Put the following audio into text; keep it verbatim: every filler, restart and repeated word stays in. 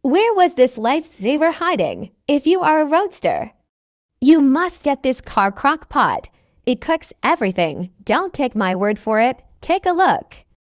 Where was this lifesaver hiding if you are a roadster? You must get this car crock pot. It cooks everything. Don't take my word for it. Take a look.